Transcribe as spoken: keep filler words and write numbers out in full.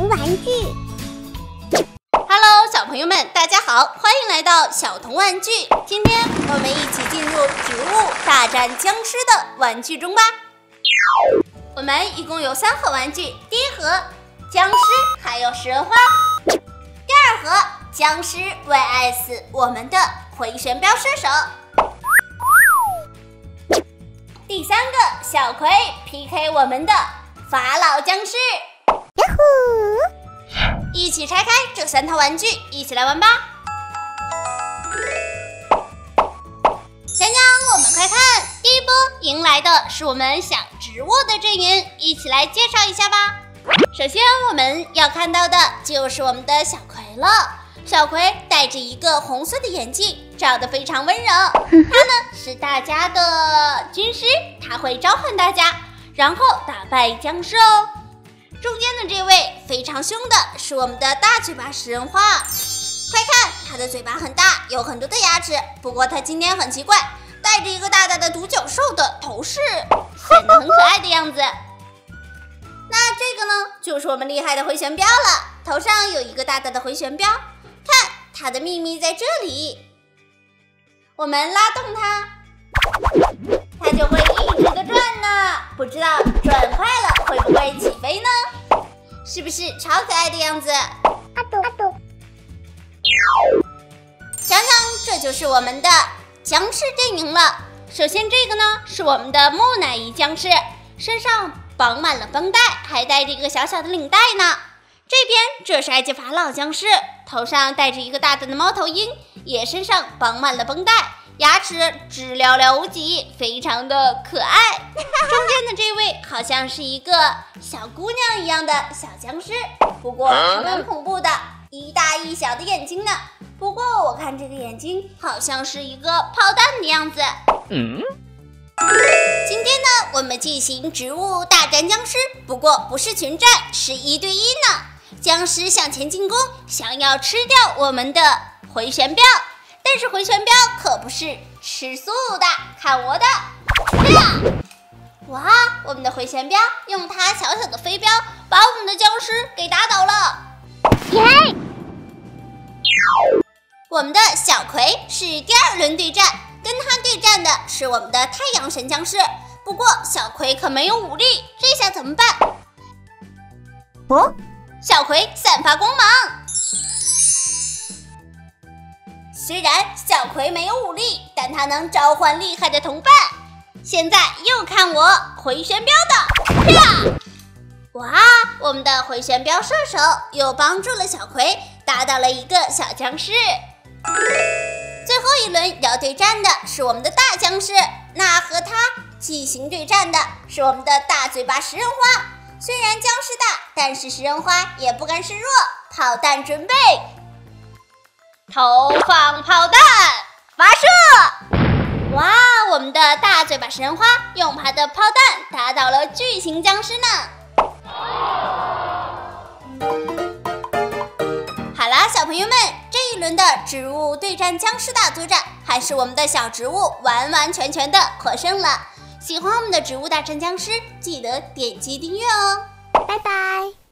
童玩具。 Hello， 小朋友们，大家好，欢迎来到小童玩具。今天我们一起进入植物大战僵尸的玩具中吧。我们一共有三盒玩具，第一盒僵尸还有食人花，第二盒僵尸 V S 我们的回旋镖射手，第三个小葵 P K 我们的法老僵尸。 呀呼！ 一起拆开这三套玩具，一起来玩吧！讲讲我们快看，第一波迎来的是我们小植物的阵营，一起来介绍一下吧。首先我们要看到的就是我们的小葵了。小葵戴着一个红色的眼镜，长得非常温柔。他呢是大家的军师，他会召唤大家，然后打败僵尸哦。中间的这位非常凶的是我们的大嘴巴食人花，快看，它的嘴巴很大，有很多的牙齿。不过它今天很奇怪，戴着一个大大的独角兽的头饰，显得很可爱的样子。那这个呢，就是我们厉害的回旋镖了，头上有一个大大的回旋镖，看它的秘密在这里。我们拉动它，它就会一直的转呢，不知道转快了会不会起飞呢？是不是超可爱的样子？ 阿杜阿杜， 想想这就是我们的僵尸阵营了。首先这个呢是我们的木乃伊僵尸，身上绑满了绷带，还带着一个小小的领带呢。这边这是埃及法老僵尸，头上戴着一个大大的猫头鹰，也身上绑满了绷带，牙齿直寥寥无几，非常的可爱。中间的这位好像是一个小姑娘一样的小僵尸，不过还蛮恐怖的，一大一小的眼睛呢。不过我看这个眼睛好像是一个炮弹的样子。嗯，今天呢我们进行植物大战僵尸，不过不是群战，是一对一呢。僵尸向前进攻，想要吃掉我们的回旋镖，但是回旋镖可不是吃素的，看我的！呀！哇，我们的回旋镖用它小小的飞镖把我们的僵尸给打倒了。 耶！ 我们的小葵是第二轮对战，跟他对战的是我们的太阳神僵尸。不过小葵可没有武力，这下怎么办？ 哦， 小葵散发光芒。虽然小葵没有武力，但他能召唤厉害的同伴。现在又看我回旋镖的，呀！哇，我们的回旋镖射手又帮助了小葵打倒了一个小僵尸。最后一轮要对战的是我们的大僵尸，那和他进行对战的是我们的大嘴巴食人花。虽然僵尸大，但是食人花也不甘示弱，炮弹准备，投放炮弹，发射！哇，我们的大嘴巴食人花用它的炮弹打倒了巨型僵尸呢。好啦，小朋友们，这一轮的植物对战僵尸大作战，还是我们的小植物完完全全的获胜了。喜欢我们的植物大战僵尸，记得点击订阅哦， 拜拜。